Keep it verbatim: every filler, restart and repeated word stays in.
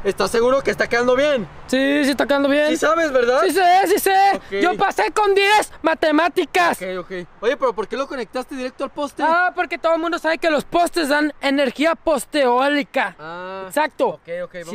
¿Estás seguro que está quedando bien? Sí, sí está quedando bien. Sí sabes, ¿verdad? Sí sé, sí sé. Ok. Yo pasé con diez matemáticas. Ok, ok. Oye, pero ¿por qué lo conectaste directo al poste? Ah, porque todo el mundo sabe que los postes dan energía posteólica. Ah. Exacto. Ok, ok.